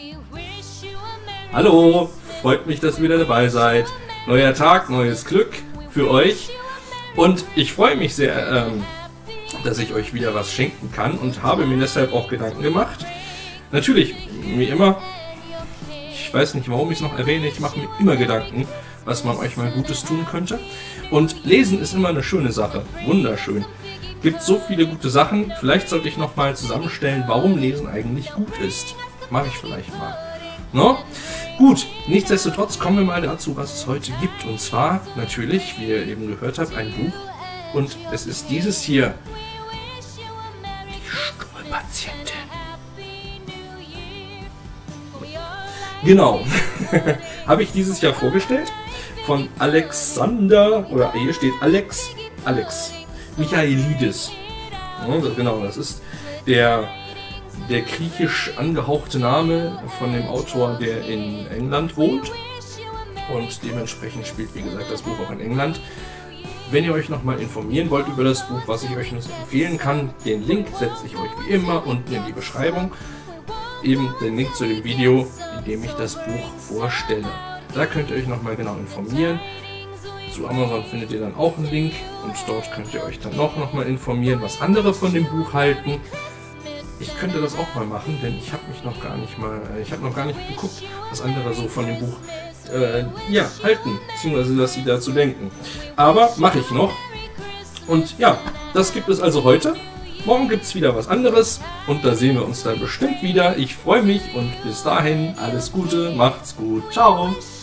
Hallo, freut mich, dass ihr wieder dabei seid. Neuer Tag, neues Glück für euch. Und ich freue mich sehr, dass ich euch wieder was schenken kann und habe mir deshalb auch Gedanken gemacht. Natürlich, wie immer, ich weiß nicht, warum ich es noch erwähne, ich mache mir immer Gedanken, was man euch mal Gutes tun könnte. Und Lesen ist immer eine schöne Sache, wunderschön. Gibt so viele gute Sachen, vielleicht sollte ich noch mal zusammenstellen, warum Lesen eigentlich gut ist. Mache ich vielleicht mal. No? Gut, nichtsdestotrotz kommen wir mal dazu, was es heute gibt. Und zwar natürlich, wie ihr eben gehört habt, ein Buch. Und es ist dieses hier. Die Stuhlpatientin. Genau. Habe ich dieses Jahr vorgestellt. Von Alexander, oder hier steht Alex Michaelidis. Ja, genau, das ist der griechisch angehauchte Name von dem Autor, der in England wohnt. Und dementsprechend spielt, wie gesagt, das Buch auch in England. Wenn ihr euch nochmal informieren wollt über das Buch, was ich euch nur empfehlen kann, den Link setze ich euch wie immer unten in die Beschreibung. Eben den Link zu dem Video, in dem ich das Buch vorstelle. Da könnt ihr euch nochmal genau informieren. Zu Amazon findet ihr dann auch einen Link und dort könnt ihr euch dann noch mal informieren, was andere von dem Buch halten. Ich könnte das auch mal machen, denn ich habe mich noch gar nicht geguckt, was andere so von dem Buch halten, beziehungsweise was sie dazu denken. Aber mache ich noch. Und ja, das gibt es also heute. Morgen gibt es wieder was anderes und da sehen wir uns dann bestimmt wieder. Ich freue mich und bis dahin alles Gute, macht's gut, ciao!